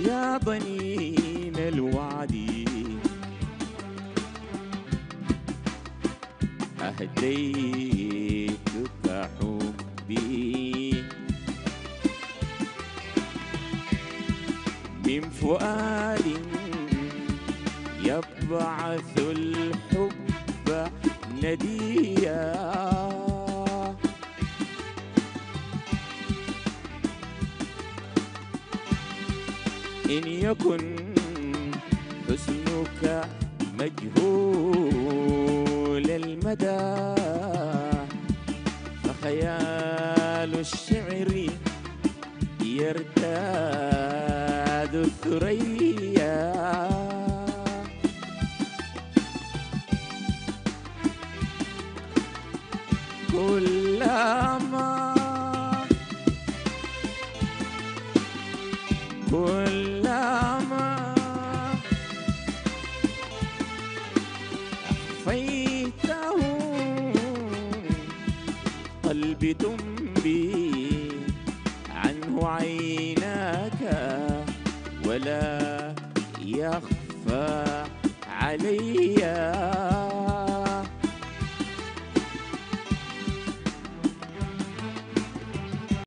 يا ضنين الوعد أهديتك حبي من فؤاد يبعث الحب نديا إن يكن حسنك مجهول المدى فخيال الشعر يرتاد الثريا كلما أخفيته قلبي تنبي عنه عيناك ولا يخفى عليّ